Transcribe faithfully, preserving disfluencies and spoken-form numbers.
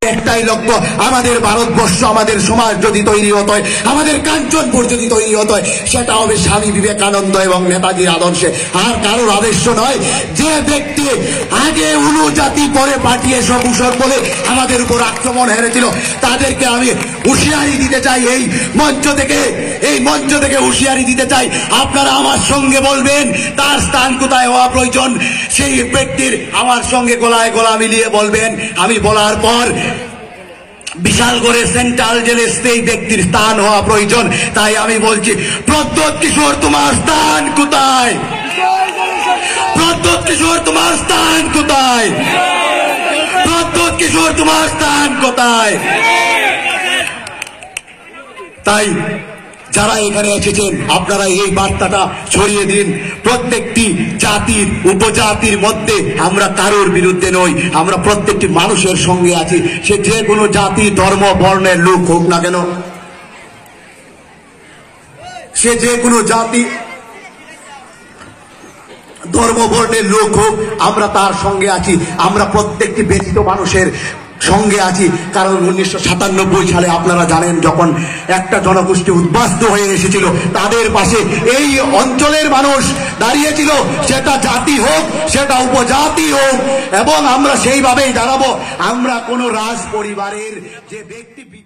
একটাই লক্ষ্য, আমাদের ভারতবর্ষ, আমাদের সমাজ যদি তৈরি হতে হয়, আমাদের কাঞ্চনপুর যদি তৈরি হতে হয়, সেটা হবে স্বামী বিবেকানন্দ এবং নেতাজির আদর্শে, আর কারোর আদর্শ নয়। যে ব্যক্তি আগে উলু জাতি পরে পাঠিয়ে সকুশল বলে আমাদের উপর আক্রমণ হেরেছিল, তাদেরকে আমি হুঁশিয়ারি দিতে চাই, এই মঞ্চ থেকে এই মঞ্চ থেকে হুঁশিয়ারি দিতে চাই। আপনারা আমার সঙ্গে বলবেন তার স্থান কোথায় হওয়া প্রয়োজন, সেই ব্যক্তির আমার সঙ্গে গলায় গলা মিলিয়ে বলবেন। আমি বলার পর বিশাল করে সেন্ট্রাল জেলে সেই ব্যক্তির স্থান হওয়া প্রয়োজন। তাই আমি বলছি, প্রদ্যোৎ কিশোর তোমার স্থান কোথায়? প্রদ্যোৎ কিশোর তোমার স্থান কোথায়? প্রদ্যোৎ কিশোর তোমার স্থান কোথায়? তাই যারা এখানে এসেছেন, আপনারা এই বার্তাটা ছড়িয়ে দিন। প্রত্যেকটি জাতির, উপজাতির মধ্যে আমরা কারোর বিরুদ্ধে নই, আমরা প্রত্যেকটি মানুষের সঙ্গে আছি। সে যে কোনো জাতি, ধর্ম, বর্ণের লোক হোক না কেন, সে যে কোনো জাতি, ধর্ম, বর্ণের লোক হোক, আমরা তার সঙ্গে আছি। আমরা প্রত্যেকটি ব্যতীত মানুষের সঙ্গে আছি। কারণ উনিশশো সাতানব্বই সালে আপনারা জানেন, যখন একটা জনগোষ্ঠী উদ্বাস্তু হয়ে এসেছিল, তাদের পাশে এই অঞ্চলের মানুষ দাঁড়িয়েছিল, সেটা জাতি হোক, সেটা উপজাতি হোক, এবং আমরা সেইভাবেই দাঁড়াবো। আমরা কোনো রাজ পরিবারের যে ব্যক্তি